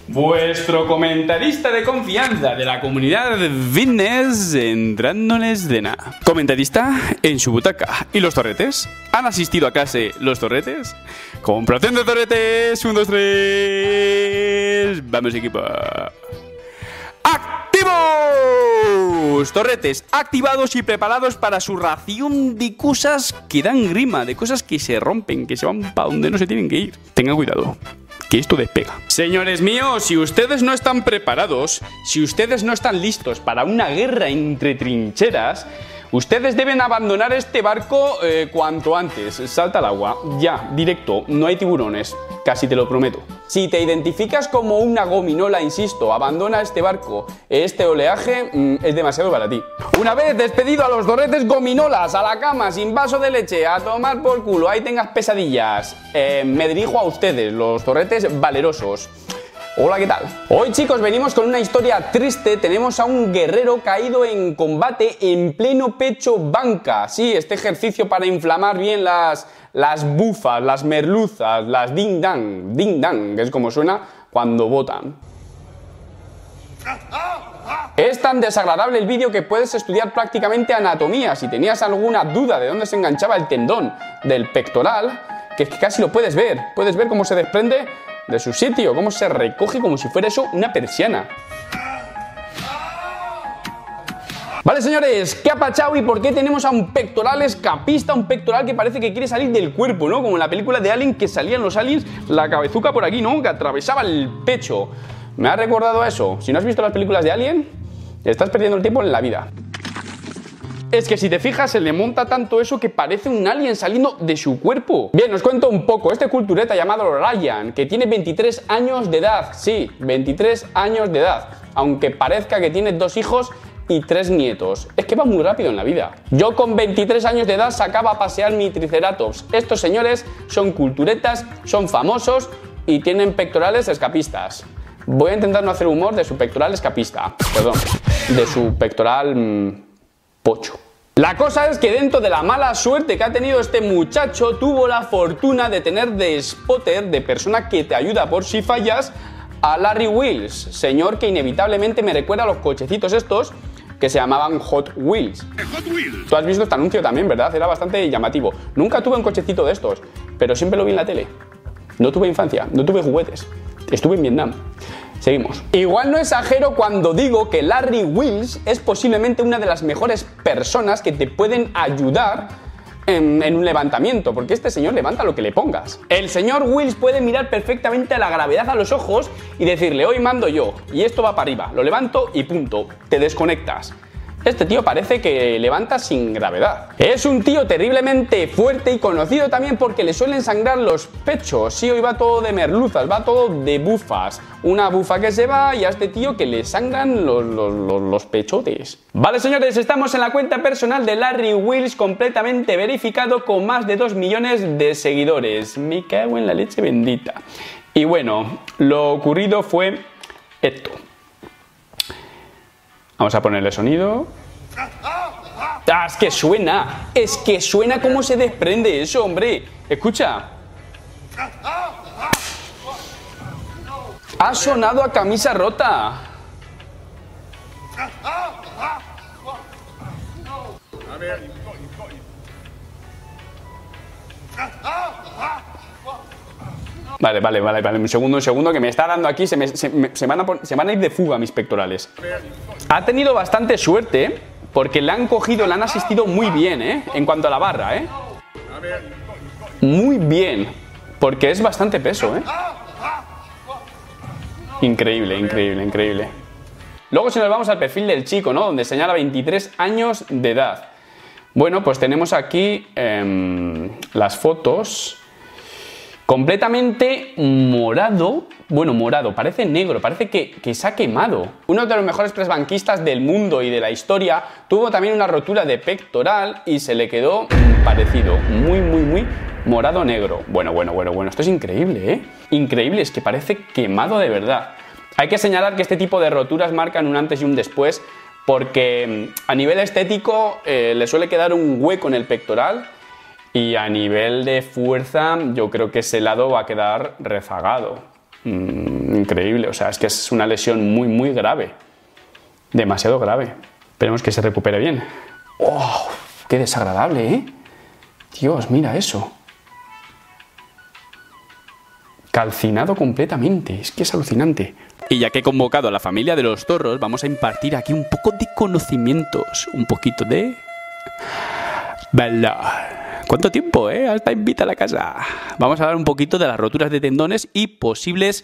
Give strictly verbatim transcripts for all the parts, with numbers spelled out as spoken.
Vuestro comentarista de confianza de la comunidad fitness entrándoles de nada. Comentarista en su butaca. ¿Y los torretes? ¿Han asistido a clase los torretes? Compración de torretes. Un, dos, tres. Vamos, equipo. ¡Activos! Torretes activados y preparados para su ración de cosas que dan grima, de cosas que se rompen, que se van para donde no se tienen que ir. Tengan cuidado, que esto despega. Señores míos, si ustedes no están preparados, si ustedes no están listos para una guerra entre trincheras, ustedes deben abandonar este barco eh, cuanto antes. Salta al agua, ya, directo, no hay tiburones, casi te lo prometo. Si te identificas como una gominola, insisto, abandona este barco. Este oleaje mmm, es demasiado para ti. Una vez despedido a los torretes gominolas, a la cama, sin vaso de leche, a tomar por culo, ahí tengas pesadillas. Eh, me dirijo a ustedes, los torretes valerosos. Hola, ¿qué tal? Hoy, chicos, venimos con una historia triste. Tenemos a un guerrero caído en combate en pleno pecho banca. Sí, este ejercicio para inflamar bien las, las bufas, las merluzas, las ding dang, ding dang, que es como suena cuando botan. Es tan desagradable el vídeo que puedes estudiar prácticamente anatomía. Si tenías alguna duda de dónde se enganchaba el tendón del pectoral, que es que casi lo puedes ver. Puedes ver cómo se desprende de su sitio, cómo se recoge como si fuera eso una persiana. Vale, señores, ¿qué ha pachado y por qué tenemos a un pectoral escapista? Un pectoral que parece que quiere salir del cuerpo, ¿no? Como en la película de Alien, que salían los aliens, la cabezuca por aquí, ¿no? Que atravesaba el pecho. Me ha recordado a eso. Si no has visto las películas de Alien, estás perdiendo el tiempo en la vida. Es que si te fijas, se le monta tanto eso que parece un alien saliendo de su cuerpo. Bien, os cuento un poco. Este cultureta llamado Ryan, que tiene veintitrés años de edad. Sí, veintitrés años de edad. Aunque parezca que tiene dos hijos y tres nietos. Es que va muy rápido en la vida. Yo con veintitrés años de edad sacaba a pasear mi triceratops. Estos señores son culturetas, son famosos y tienen pectorales escapistas. Voy a intentar no hacer humor de su pectoral escapista. Perdón, de su pectoral... Mmm, pocho. La cosa es que dentro de la mala suerte que ha tenido este muchacho, tuvo la fortuna de tener de spotter, de persona que te ayuda por si fallas, a Larry Wheels, señor que inevitablemente me recuerda a los cochecitos estos que se llamaban Hot Wheels. Hot Wheels. Tú has visto este anuncio también, ¿verdad? Era bastante llamativo. Nunca tuve un cochecito de estos, pero siempre lo vi en la tele. No tuve infancia, no tuve juguetes. Estuve en Vietnam. Seguimos. Igual no exagero cuando digo que Larry Wheels es posiblemente una de las mejores personas que te pueden ayudar en, en un levantamiento, porque este señor levanta lo que le pongas. El señor Wheels puede mirar perfectamente a la gravedad a los ojos y decirle, hoy mando yo, y esto va para arriba, lo levanto y punto, te desconectas. Este tío parece que levanta sin gravedad. Es un tío terriblemente fuerte y conocido también porque le suelen sangrar los pechos. Sí, hoy va todo de merluzas, va todo de bufas. Una bufa que se va y a este tío que le sangran los, los, los, los pechotes. Vale, señores, estamos en la cuenta personal de Larry Wheels, completamente verificado con más de dos millones de seguidores. Me cago en la leche bendita. Y bueno, lo ocurrido fue esto. Vamos a ponerle sonido. ¡Ah, es que suena! Es que suena cómo se desprende eso, hombre. Escucha. Ha sonado a camisa rota. Vale, vale, vale, vale, un segundo, un segundo, que me está dando aquí, se, me, se, me, se, van a, se van a ir de fuga mis pectorales. Ha tenido bastante suerte, porque le han cogido, le han asistido muy bien, ¿eh? En cuanto a la barra, ¿eh? Muy bien, porque es bastante peso, ¿eh? Increíble, increíble, increíble. Luego si nos vamos al perfil del chico, ¿no? Donde señala veintitrés años de edad. Bueno, pues tenemos aquí eh, las fotos... Completamente morado, bueno, morado, parece negro, parece que, que se ha quemado. Uno de los mejores pressbanquistas del mundo y de la historia tuvo también una rotura de pectoral y se le quedó parecido, muy, muy, muy morado negro. Bueno, bueno, bueno, bueno, esto es increíble, ¿eh? Increíble, es que parece quemado de verdad. Hay que señalar que este tipo de roturas marcan un antes y un después porque a nivel estético eh, le suele quedar un hueco en el pectoral. Y a nivel de fuerza, yo creo que ese lado va a quedar rezagado. Mm, increíble, o sea, es que es una lesión muy, muy grave. Demasiado grave. Esperemos que se recupere bien. ¡Oh! ¡Qué desagradable, eh! Dios, mira eso. Calcinado completamente, es que es alucinante. Y ya que he convocado a la familia de los zorros, vamos a impartir aquí un poco de conocimientos, un poquito de... valor. ¿Cuánto tiempo, eh? Hasta invita a la casa. Vamos a hablar un poquito de las roturas de tendones y posibles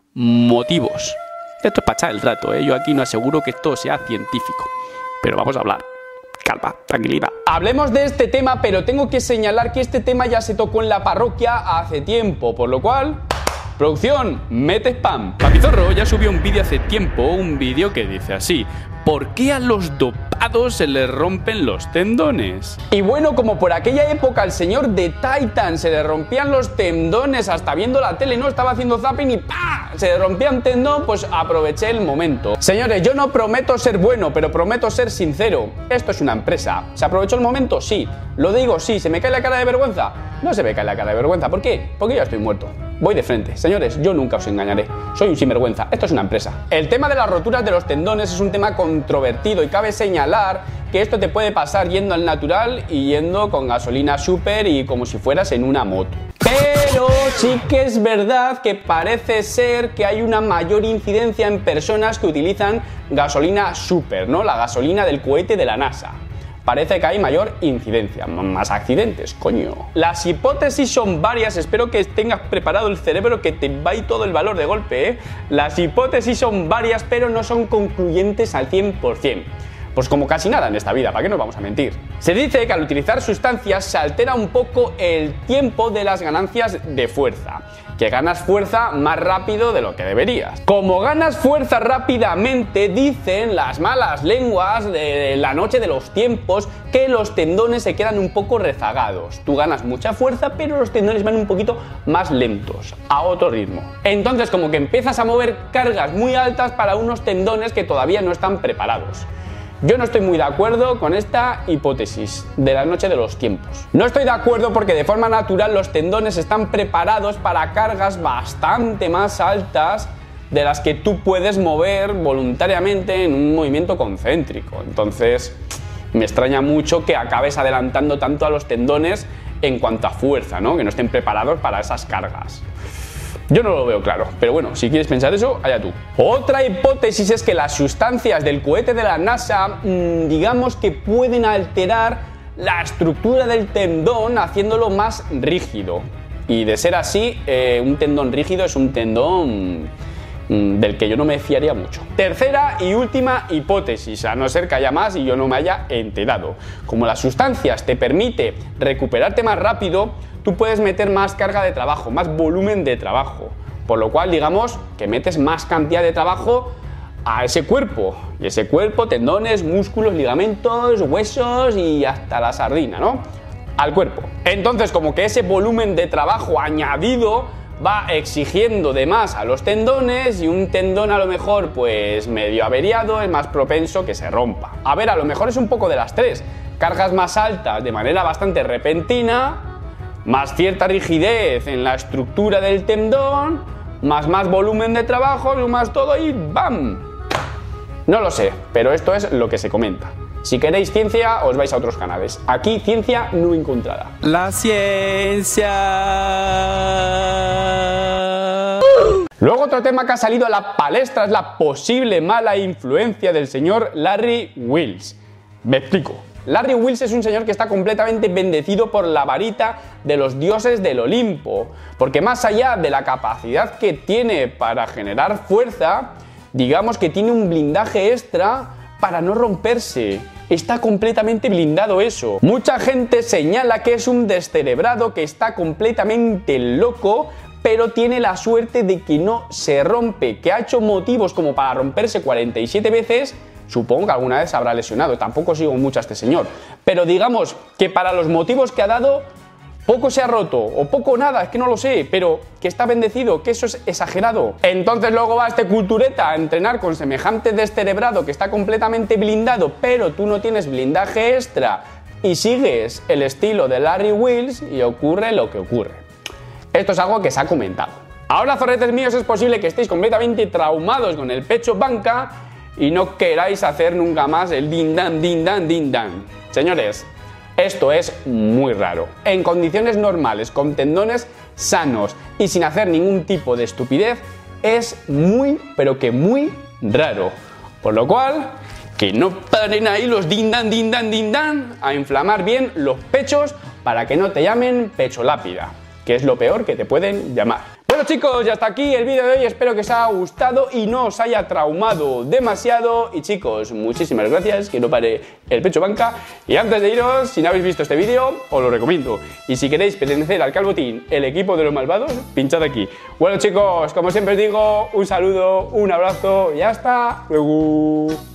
motivos. Esto es para echar el rato, eh. Yo aquí no aseguro que esto sea científico, pero vamos a hablar. Calma, tranquilidad. Hablemos de este tema, pero tengo que señalar que este tema ya se tocó en la parroquia hace tiempo, por lo cual... producción, mete spam. Papizorro ya subió un vídeo hace tiempo, un vídeo que dice así: ¿por qué a los dopados se les rompen los tendones? Y bueno, como por aquella época al señor de Titan se le rompían los tendones hasta viendo la tele, no estaba haciendo zapping y ¡pah! Se le rompía un tendón, pues aproveché el momento. Señores, yo no prometo ser bueno, pero prometo ser sincero. Esto es una empresa. ¿Se aprovechó el momento? Sí. Lo digo, sí. ¿Se me cae la cara de vergüenza? No se me cae la cara de vergüenza. ¿Por qué? Porque ya estoy muerto. Voy de frente. Señores, yo nunca os engañaré. Soy un sinvergüenza. Esto es una empresa. El tema de las roturas de los tendones es un tema controvertido y cabe señalar que esto te puede pasar yendo al natural y yendo con gasolina super y como si fueras en una moto. Pero sí que es verdad que parece ser que hay una mayor incidencia en personas que utilizan gasolina super, ¿no? La gasolina del cohete de la NASA. Parece que hay mayor incidencia, más accidentes, coño. Las hipótesis son varias, espero que tengas preparado el cerebro, que te va y todo el valor de golpe, ¿eh? Las hipótesis son varias, pero no son concluyentes al cien por cien. Pues como casi nada en esta vida, ¿para qué nos vamos a mentir? Se dice que al utilizar sustancias se altera un poco el tiempo de las ganancias de fuerza, que ganas fuerza más rápido de lo que deberías. Como ganas fuerza rápidamente, dicen las malas lenguas de la noche de los tiempos que los tendones se quedan un poco rezagados. Tú ganas mucha fuerza, pero los tendones van un poquito más lentos, a otro ritmo. Entonces como que empiezas a mover cargas muy altas para unos tendones que todavía no están preparados. Yo no estoy muy de acuerdo con esta hipótesis de la noche de los tiempos. No estoy de acuerdo porque de forma natural los tendones están preparados para cargas bastante más altas de las que tú puedes mover voluntariamente en un movimiento concéntrico. Entonces me extraña mucho que acabes adelantando tanto a los tendones en cuanto a fuerza, ¿no? Que no estén preparados para esas cargas. Yo no lo veo claro, pero bueno, si quieres pensar eso, allá tú. Otra hipótesis es que las sustancias del cohete de la NASA, mmm, digamos que pueden alterar la estructura del tendón haciéndolo más rígido. Y de ser así, eh, un tendón rígido es un tendón mmm, del que yo no me fiaría mucho. Tercera y última hipótesis, a no ser que haya más y yo no me haya enterado. Como las sustancias te permite recuperarte más rápido, tú puedes meter más carga de trabajo, más volumen de trabajo, por lo cual digamos que metes más cantidad de trabajo a ese cuerpo, y ese cuerpo, tendones, músculos, ligamentos, huesos y hasta la sardina, ¿no? Al cuerpo. Entonces como que ese volumen de trabajo añadido va exigiendo de más a los tendones y un tendón a lo mejor pues medio averiado es más propenso que se rompa. A ver, a lo mejor es un poco de las tres, cargas más altas de manera bastante repentina, más cierta rigidez en la estructura del tendón, más más volumen de trabajo, más todo y ¡bam! No lo sé, pero esto es lo que se comenta. Si queréis ciencia, os vais a otros canales. Aquí, ciencia no encontrada. La ciencia. Luego otro tema que ha salido a la palestra es la posible mala influencia del señor Larry Wheels. Me explico. Larry Wheels es un señor que está completamente bendecido por la varita de los dioses del Olimpo, porque más allá de la capacidad que tiene para generar fuerza, digamos que tiene un blindaje extra para no romperse. Está completamente blindado eso. Mucha gente señala que es un descerebrado que está completamente loco, pero tiene la suerte de que no se rompe, que ha hecho motivos como para romperse cuarenta y siete veces. Supongo que alguna vez se habrá lesionado, tampoco sigo mucho a este señor, pero digamos que para los motivos que ha dado, poco se ha roto, o poco o nada, es que no lo sé, pero que está bendecido, que eso es exagerado. Entonces luego va este cultureta a entrenar con semejante descerebrado que está completamente blindado, pero tú no tienes blindaje extra y sigues el estilo de Larry Wheels y ocurre lo que ocurre. Esto es algo que se ha comentado. Ahora, zorretes míos, es posible que estéis completamente traumados con el pecho banca y no queráis hacer nunca más el din dan, din dan, din dan. Señores, esto es muy raro. En condiciones normales, con tendones sanos y sin hacer ningún tipo de estupidez, es muy, pero que muy raro. Por lo cual, que no paren ahí los din dan, din dan, din dan a inflamar bien los pechos para que no te llamen pecho lápida, que es lo peor que te pueden llamar. Bueno, chicos, ya hasta aquí el vídeo de hoy. Espero que os haya gustado y no os haya traumado demasiado. Y chicos, muchísimas gracias, que no pare el pecho banca. Y antes de iros, si no habéis visto este vídeo, os lo recomiendo. Y si queréis pertenecer al Calvotín, el equipo de los malvados, pinchad aquí. Bueno, chicos, como siempre os digo, un saludo, un abrazo y hasta luego.